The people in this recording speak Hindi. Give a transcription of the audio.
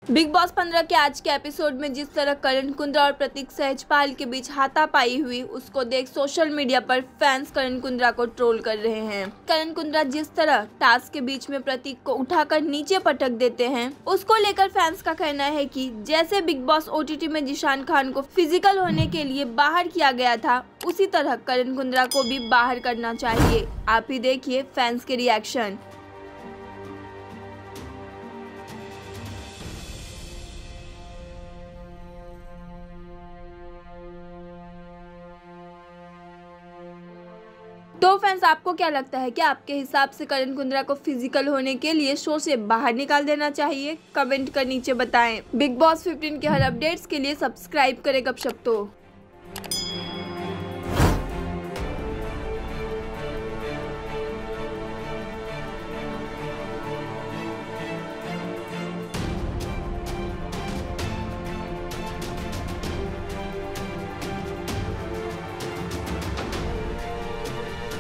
बिग बॉस 15 के आज के एपिसोड में जिस तरह करण कुंद्रा और प्रतीक सहजपाल के बीच हाथापाई हुई, उसको देख सोशल मीडिया पर फैंस करण कुंद्रा को ट्रोल कर रहे हैं। करण कुंद्रा जिस तरह टास्क के बीच में प्रतीक को उठाकर नीचे पटक देते हैं, उसको लेकर फैंस का कहना है कि जैसे बिग बॉस OTT में जिशान खान को फिजिकल होने के लिए बाहर किया गया था, उसी तरह करण कुंद्रा को भी बाहर करना चाहिए। आप ही देखिए फैंस के रिएक्शन। तो फ्रेंड्स, आपको क्या लगता है कि आपके हिसाब से करण कुंद्रा को फिजिकल होने के लिए शो से बाहर निकाल देना चाहिए? कमेंट कर नीचे बताएं। बिग बॉस 15 के हर अपडेट्स के लिए सब्सक्राइब करें गपशप तो।